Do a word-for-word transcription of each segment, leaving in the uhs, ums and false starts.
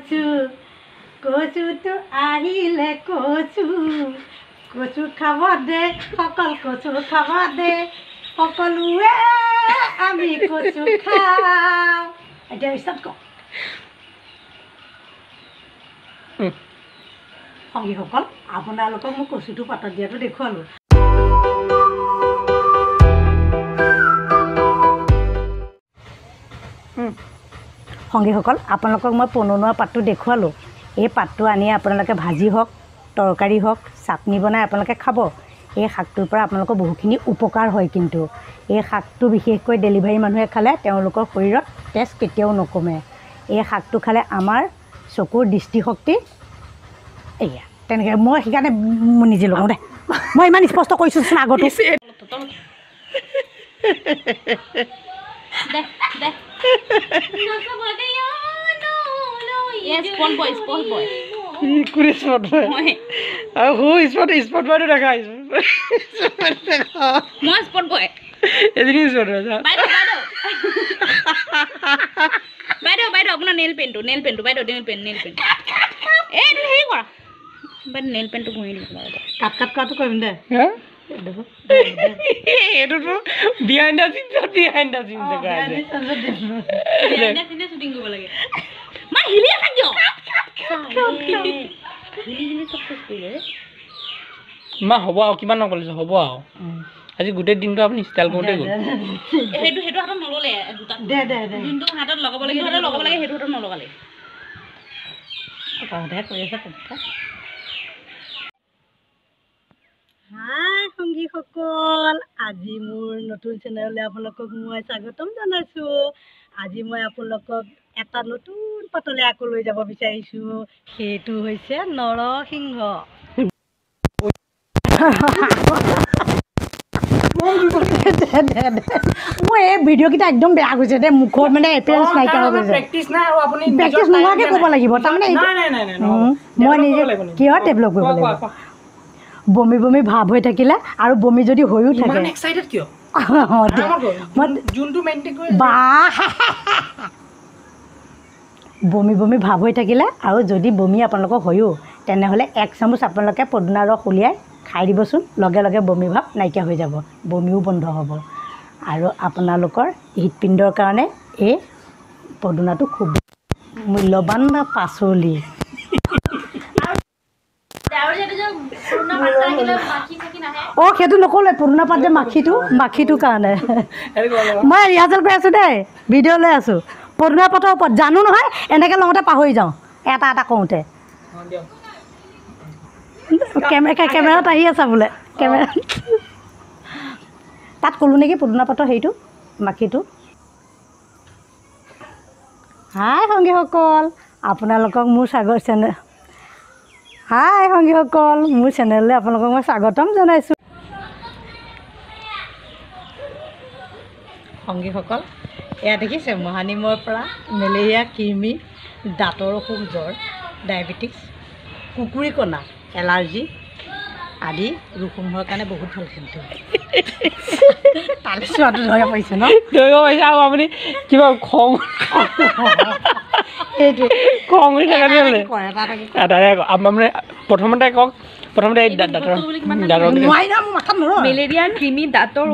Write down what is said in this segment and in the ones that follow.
কচু কচুটো আহিলে কচু কচু খাব দে সকল কচু খাব দে সকলোৱে আমি কচু খাওঁ এতিয়া ষ্টাৰ্ট কৰ সংগীসকল আপোনালোকক মই কচুটো পাতত দিয়াটো দেখুৱালোঁ সংগীসকল আপোনালোকক মই পননোৱা পাতটো দেখুৱালোঁ এই পাতটো আনি আপোনালোকে ভাজি হওক তৰকাৰী হওক চাটনি বনাই আপোনালোকে খাব এই শাকটোৰ পৰা আপোনালোকৰ বহুখিনি উপকাৰ হয় কিন্তু এই শাকটো বিশেষকৈ ডেলিভাৰী মানুহে খালে তেওঁলোকৰ শৰীৰত তেজ কেতিয়াও নকমে এই শাকটো খালে আমাৰ চকুৰ দৃষ্টিশক্তি এয়া তেনেকৈ মই সেইকাৰণে নিজে লগাওঁ দে মই ইমান স্পষ্ট কৰিছোঁচোন আগতো বাইদেউ বাইদেউ আপোনাৰ নেল পেনটো নেল পেনটো বাইদেউ নেল পেন নেল পেন এই হেৰি কৰা বাইদেউ নেল পেনটো ঘূৰি দিব কাট কাট কৰাটো কৰিম দে এইটোতো behind the scene behind the scene behind the scene shooting কৰিব লাগে মই হিলি আছা কিয় হিলি হিলি চব শেষ কৰিলে মা হ'ব আৰু কিমান নকৰিছে হ'ব আৰু আজি গোটেই দিনটো আপুনি ষ্টাইল কৰোঁতে গ'ল সেইটো সেইটো হাতত নল'লে দে দে দে যোনটো হাতত লগাব লাগে হাতত লগাব লাগে সেইটো হাতত নলগালে কওঁতে কৰি আছে কথা হাই সংগীসকল আজি মোৰ নতুন চেনেললৈ আপোনালোকক মই স্বাগতম জনাইছোঁ আজি মই আপোনালোকক এটা নতুন পাতলৈ আকৌ লৈ যাব বিচাৰিছোঁ সেইটো হৈছে নৰসিংহ মই এই ভিডিঅ'কেইটা একদম বেয়া গৈছে দে মুখত মানে এপিয়াৰেঞ্চ নাইকিয়া হৈ গৈছে প্ৰেক্টিচ নোহোৱাকৈ ক'ব লাগিব তাৰমানে মই নিজে কিহত ডেভেলপ কৰিব লাগিব বমি বমি ভাৱ হৈ থাকিলে আৰু বমি যদি হৈও থাকে বমি বমি ভাৱ হৈ থাকিলে আৰু যদি বমি আপোনালোকৰ হৈও তেনেহ'লে এক চামুচ আপোনালোকে পদুনা ৰস উলিয়াই খাই দিবচোন লগে লগে বমি ভাৱ নাইকিয়া হৈ যাব বমিও বন্ধ হ'ব আৰু আপোনালোকৰ হৃদপিণ্ডৰ কাৰণে এই পদুনাটো খুব মূল্যৱান পাচলি অঁ সেইটো নক'লে পদুনা পাত যে মাখিটো মাখিটোৰ কাৰণে মই ৰিহাৰ্চেল কৰি আছোঁ দেই ভিডিঅ' লৈ আছোঁ পদুনা পাতৰ ওপৰত জানো নহয় এনেকৈ লওঁতে পাহৰি যাওঁ এটা এটা কওঁতে কেমেৰা কেমেৰাত আহি আছা বোলে কেমেৰা তাত ক'লোঁ নেকি পদুনা পাতৰ হেৰিটো মাখিটো হাই সংগীসকল আপোনালোকক মোৰ স্বাগত চেনেল হাই সংগীসকল মোৰ চেনেললৈ আপোনালোকক মই স্বাগতম জনাইছোঁ সংগীসকল এয়া দেখিছে মহানিমৰ পৰা মেলেৰিয়া কৃমি দাঁতৰ অসুখ জ্বৰ ডায়েবেটিছ কুকুৰী কণা এলাৰ্জি আদি ৰোগসমূহৰ কাৰণে বহুত ভাল কিন্তু তালে চোৱাটো ধৰিব পাৰিছে ন ধৰিব পাৰিছে আৰু আপুনি কিবা খং এইটো খং হৈ থকা দিলে মানে প্ৰথমতে কওক প্ৰথমতে দাঁতৰ মেলেৰিয়া কৃমি দাঁতৰ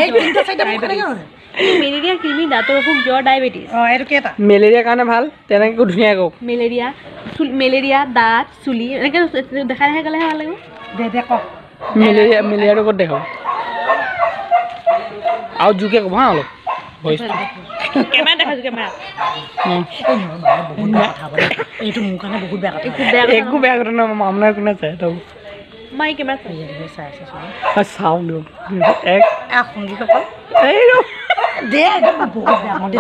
মেলেৰিয়া কৃমি দাঁতৰ অসুখ জ্বৰ ডায়েবেটিছ অঁ এইটো কেইটা মেলেৰিয়াৰ কাৰণে ভাল তেনেকৈ ধুনীয়া কওক মেলেৰিয়া মেলেৰিয়া দাঁত চুলি এনেকৈ দেখাই দেখাই গ'লেহে ভাল লাগিব দে দে কওক মেলেৰিয়া মেলেৰিয়াটো ক'ত দেখাব আৰু জোৰকৈ ক'ব হা অলপ ভইচটো কেমেৰা দেখাইছোঁ কেমেৰা এইটো মোৰ কাৰণে বহুত বেয়া কথা একো বেয়া কথা নহয় মামলা কোনে চাই তই মই কেমেৰা চাই চাই আছোঁ চাওঁ দিয়ক এক সংগীসকল এই দে বহুত বেয়া মই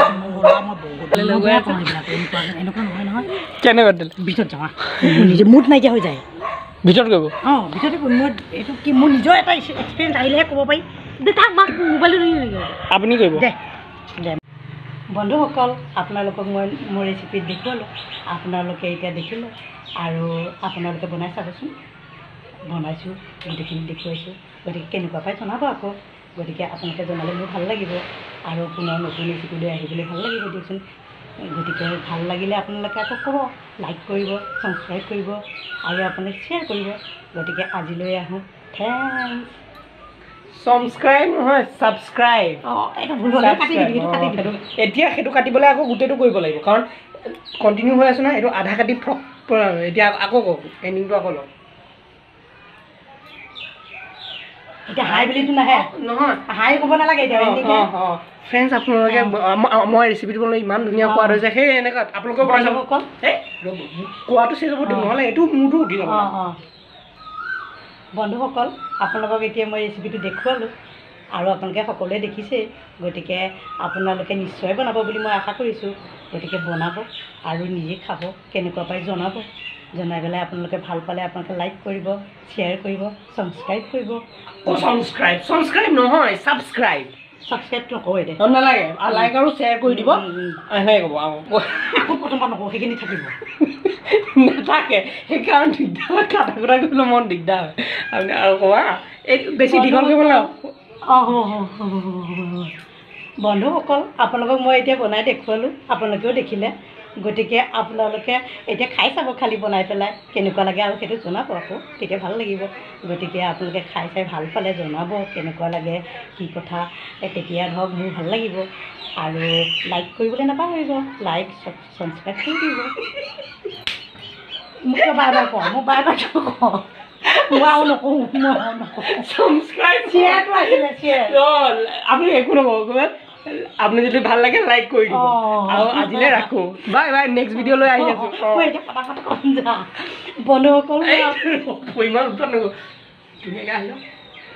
এনেকুৱা নহয় নহয় কেনেকুৱা দিলে ভিতৰত যাওঁ নিজে মুড নাইকিয়া হৈ যায় ভিতৰত কৰিব অঁ ভিতৰতে মোৰ এইটো কি মোৰ নিজৰ এটা এক্সপিৰিয়েঞ্চ আহিলেহে ক'ব পাৰি দে তাক মাক মোবাইলটো আপুনি কৰিব দে দে বন্ধুসকল আপোনালোকক মই মোৰ ৰেচিপিত দেখুৱালোঁ আপোনালোকে এতিয়া দেখিলে আৰু আপোনালোকে বনাই চাবচোন বনাইছোঁ গোটেইখিনি দেখুৱাইছোঁ গতিকে কেনেকুৱা পাই জনাব আকৌ গতিকে আপোনালোকে জনালে মোৰ ভাল লাগিব আৰু পুনৰ নতুন ৰেচিপি লৈ আহিবলৈ ভাল লাগিব দিয়কচোন গতিকে ভাল লাগিলে আপোনালোকে আকৌ ক'ব, লাইক কৰিব, ছাবস্ক্ৰাইব কৰিব আৰু আপোনালোকে শ্বেয়াৰ কৰিব। গতিকে আজিলৈ আহোঁ, থেংকছ। ছাবস্ক্ৰাইব নহয় ছাবস্ক্ৰাইব। অঁ এইটো ভুল হ'লে কাটি দিবি, সেইটো কাটি দিবি। এতিয়া সেইটো কাটিবলৈ আকৌ গোটেইটো কৰিব লাগিব, কাৰণ কণ্টিনিউ হৈ আছে নহয়, এইটো আধা কাটি ফ্ৰক এতিয়া আকৌ কওক, এণ্ডিংটো আকৌ লওক। এতিয়া হাই বুলিতো নাহে নহয়, হাই ক'ব নালাগে এতিয়া। অঁ অঁ ফ্ৰেণ্ডছ, আপোনালোকে মই ৰেচিপিটো বনালে ইমান ধুনীয়া সোৱাদ হৈছে, সেই এনেকুৱা আপোনালোকেও বনাই চাব। এই কোৱাটো চেঞ্জ হ'ব দিয়ক, নহ'লে এইটো মোৰতো উঠি যাব। অঁ অঁ বন্ধুসকল, আপোনালোকক এতিয়া মই ৰেচিপিটো দেখুৱালোঁ আৰু আপোনালোকে সকলোৱে দেখিছেই। গতিকে আপোনালোকে নিশ্চয় বনাব বুলি মই আশা কৰিছোঁ। গতিকে বনাব আৰু নিজে খাব, কেনেকুৱা পাই জনাব। জনাই পেলাই আপোনালোকে ভাল পালে আপোনালোকে লাইক কৰিব, শ্বেয়াৰ কৰিব, ছাবস্ক্ৰাইব কৰিব। অঁ ছাবস্ক্ৰাইব ছাবস্ক্ৰাইব নহয় ছাবস্ক্ৰাইব ছাবস্ক্ৰাইবটো নকওঁ দে, নালাগে, লাইক আৰু শ্বেয়াৰ কৰি দিব। সেনেকৈ ক'ব আকৌ প্ৰথমবাৰ নকওঁ, সেইখিনি থাকিব নাথাকে, সেইকাৰণে দিগদাৰ হয়, কাটা কুটা কৰিবলৈ মন দিগদাৰ হয়। আপুনি আৰু ক'বা এই বেছি দীঘল কৰিব নালাগে। অঁ হ'ব হ'ব হ'ব হ'ব বন্ধুসকল, আপোনালোকক মই এতিয়া বনাই দেখুৱালোঁ, আপোনালোকেও দেখিলে। গতিকে আপোনালোকে এতিয়া খাই চাব, খালী বনাই পেলাই কেনেকুৱা লাগে আৰু সেইটো জনাব আকৌ, তেতিয়া ভাল লাগিব। গতিকে আপোনালোকে খাই চাই ভাল পালে জনাব কেনেকুৱা লাগে, কি কথা। তেতিয়া ধৰক মোৰ ভাল লাগিব। আৰু লাইক কৰিবলৈ নাপাহৰিব, লাইক ছাবস্ক্ৰাইব কৰি দিব। মোক বাৰে বাৰে কওঁ, মোক বাৰে বাৰে কওঁ, মই আৰু নকওঁ, মই আৰু নকওঁ। ছাবস্ক্ৰাইব শ্বেয়াৰটো আহিলে, শ্বেয়াৰ। আপুনি একো নক'ব, আপুনি যদি ভাল লাগে লাইক কৰি দিব। আৰু আজিলৈ ৰাখোঁ, বাই বাই, নেক্সট ভিডিঅ'লৈ আহি আছোঁ। মই এতিয়া পটাপট কম যা বন্ধুসকল, ইমান উত্তৰ নকৰোঁ, ধুনীয়াকৈ আহি যাওক।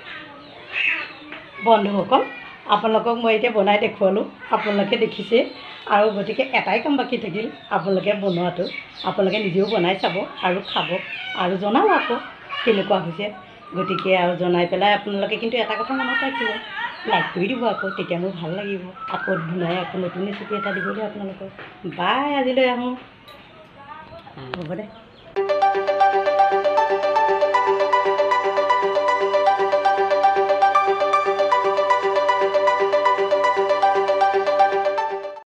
বন্ধুসকল, আপোনালোকক মই এতিয়া বনাই দেখুৱালোঁ, আপোনালোকে দেখিছে। আৰু গতিকে এটাই কাম বাকী থাকিল, আপোনালোকে বনোৱাটো আপোনালোকে নিজেও বনাই চাব আৰু খাব আৰু জনাব আকৌ কেনেকুৱা হৈছে। গতিকে আৰু জনাই পেলাই আপোনালোকে কিন্তু এটা কথা মনত ৰাখিব, লাইক কৰি দিব আকৌ, তেতিয়া মোৰ ভাল লাগিব। আকৌ বনাই আকৌ নতুন ৰেচিপি এটা দিবলৈ আপোনালোকক। বাই, আজিলৈ আহোঁ, হ'ব দে।